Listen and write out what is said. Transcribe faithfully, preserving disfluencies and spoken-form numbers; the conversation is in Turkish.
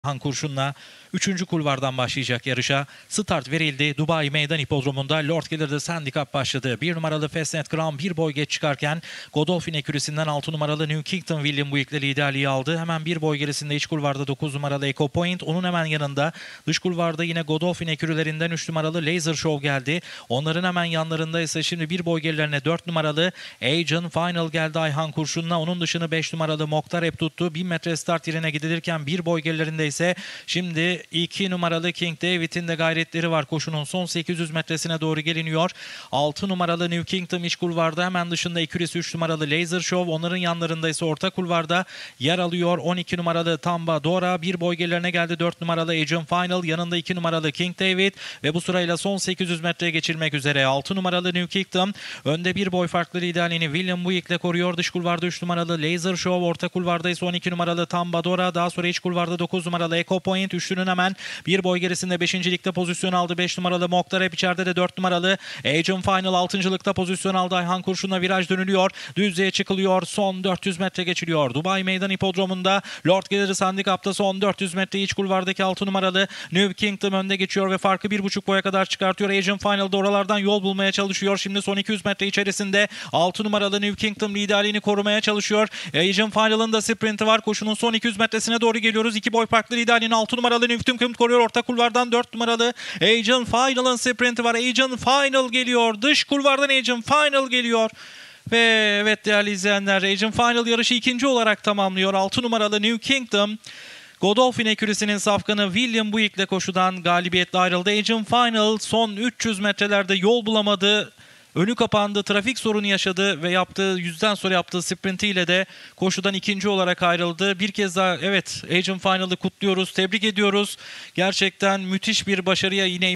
Han Kurşun'la üçüncü kulvardan başlayacak yarışa start verildi. Dubai Meydan Hipodromu'nda Lord Gelir'de handikap başladı. Bir numaralı Fastnet Gram bir boy geç çıkarken Godolphin ekürisinden altı numaralı New Kingdom William Buick'le liderliği aldı. Hemen bir boy gerisinde iç kulvarda dokuz numaralı Eco Point. Onun hemen yanında dış kulvarda yine Godolphin ekürülerinden üç numaralı Laser Show geldi. Onların hemen yanlarında ise şimdi bir boy gerilerine dört numaralı Agent Final geldi Ayhan Kurşun'la. Onun dışını beş numaralı Mokhtar hep tuttu. bin metre start yerine gidilirken bir boy gerilerinde ise şimdi iki numaralı King David'in de gayretleri var. Koşunun son sekiz yüz metresine doğru geliniyor. altı numaralı New Kingdom iç kulvarda, hemen dışında ekürisi üç numaralı Laser Show. Onların yanlarında ise orta kulvarda yer alıyor. on iki numaralı Tamba Dora. Bir boy gerilerine geldi dört numaralı Agent Final. Yanında iki numaralı King David ve bu sırayla son sekiz yüz metreye geçilmek üzere. altı numaralı New Kingdom önde bir boy farklı liderliğini William Buick'le koruyor. Dış kulvarda üç numaralı Laser Show. Orta kulvarda ise on iki numaralı Tamba Dora. Daha sonra iç kulvarda dokuz numaralı Eco Point. Üçlünün hemen bir boy gerisinde beşincilikte pozisyon aldı. beş numaralı Mokhtar hep içeride de dört numaralı Agent Final altıncılıkta pozisyon aldı. Ayhan Kurşun'la viraj dönülüyor. Düzlüğe çıkılıyor. Son dört yüz metre geçiliyor. Dubai Meydan Hipodromu'nda Lord Gelir'de handikapta son dört yüz metre iç kulvardaki altı numaralı New Kingdom önde geçiyor ve farkı bir buçuk boya kadar çıkartıyor. Agent Final da oralardan yol bulmaya çalışıyor. Şimdi son iki yüz metre içerisinde altı numaralı New Kingdom liderliğini korumaya çalışıyor. Agent Final'ın da sprinti var. Koşunun son iki yüz metresine doğru geliyoruz. iki boy farklı liderliğini altı numaralı New Kingdom koruyor. Orta kulvardan dört numaralı Agent Final'ın sprinti var. Agent Final geliyor. Dış kulvardan Agent Final geliyor. Ve evet değerli izleyenler, Agent Final yarışı ikinci olarak tamamlıyor. altı numaralı New Kingdom Godolphin ekürisinin safkanı William Buick'le koşudan galibiyetle ayrıldı. Agent Final son üç yüz metrelerde yol bulamadı. Önü kapandı, trafik sorunu yaşadı ve yaptığı yüzden sonra yaptığı sprintiyle de koşudan ikinci olarak ayrıldı. Bir kez daha evet Agent Final'ı kutluyoruz, tebrik ediyoruz. Gerçekten müthiş bir başarıya yine